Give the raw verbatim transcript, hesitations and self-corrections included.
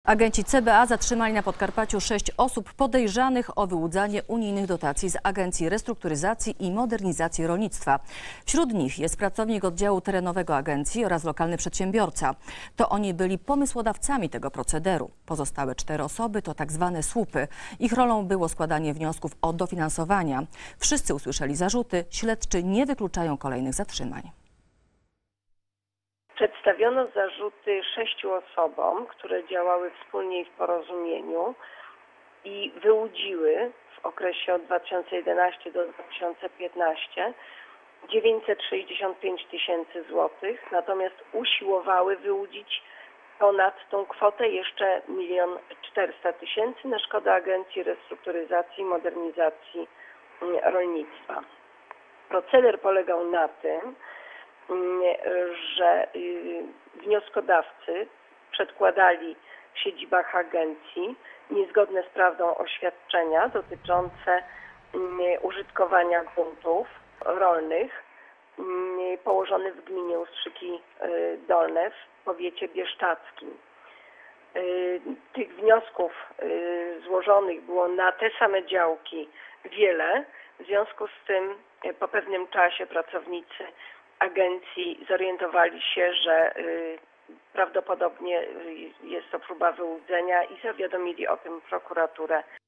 Agenci C B A zatrzymali na Podkarpaciu sześć osób podejrzanych o wyłudzanie unijnych dotacji z Agencji Restrukturyzacji i Modernizacji Rolnictwa. Wśród nich jest pracownik oddziału terenowego agencji oraz lokalny przedsiębiorca. To oni byli pomysłodawcami tego procederu. Pozostałe cztery osoby to tak zwane słupy. Ich rolą było składanie wniosków o dofinansowania. Wszyscy usłyszeli zarzuty. Śledczy nie wykluczają kolejnych zatrzymań. Przedstawiono zarzuty sześciu osobom, które działały wspólnie i w porozumieniu i wyłudziły w okresie od dwa tysiące jedenastego do dwa tysiące piętnastego dziewięćset sześćdziesiąt pięć tysięcy złotych, natomiast usiłowały wyłudzić ponad tą kwotę jeszcze milion czterysta tysięcy na szkodę Agencji Restrukturyzacji i Modernizacji Rolnictwa. Proceder polegał na tym, że wnioskodawcy przedkładali w siedzibach agencji niezgodne z prawdą oświadczenia dotyczące użytkowania gruntów rolnych położonych w gminie Ustrzyki Dolne w powiecie bieszczadzkim. Tych wniosków złożonych było na te same działki wiele, w związku z tym po pewnym czasie pracownicy agencji zorientowali się, że prawdopodobnie jest to próba wyłudzenia i zawiadomili o tym prokuraturę.